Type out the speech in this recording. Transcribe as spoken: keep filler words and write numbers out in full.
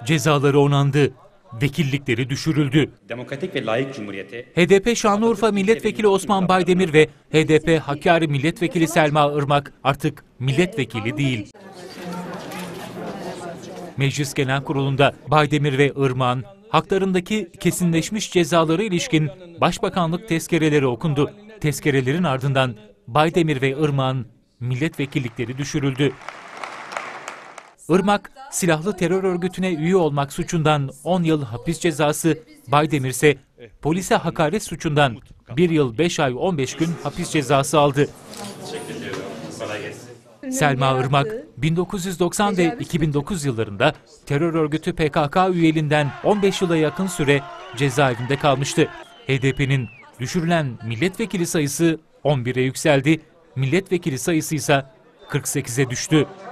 cezaları onandı, vekillikleri düşürüldü. Demokratik ve layık cumhuriyete H D P Şanlıurfa Milletvekili Osman Baydemir ve H D P Hakkari Milletvekili Selma Irmak artık milletvekili değil. Meclis Genel Kurulu'nda Baydemir ve Irmak'ın haklarındaki kesinleşmiş cezalara ilişkin Başbakanlık tezkereleri okundu. Tezkerelerin ardından Baydemir ve Irmak'ın milletvekillikleri düşürüldü. Irmak, silahlı terör örgütüne üye olmak suçundan on yıl hapis cezası, Baydemir ise polise hakaret suçundan bir yıl beş ay on beş gün hapis cezası aldı. Selma Irmak, bin dokuz yüz doksan ve iki bin dokuz yıllarında terör örgütü P K K üyeliğinden on beş yıla yakın süre cezaevinde kalmıştı. H D P'nin düşürülen milletvekili sayısı on bire yükseldi, milletvekili sayısı ise kırk sekize düştü.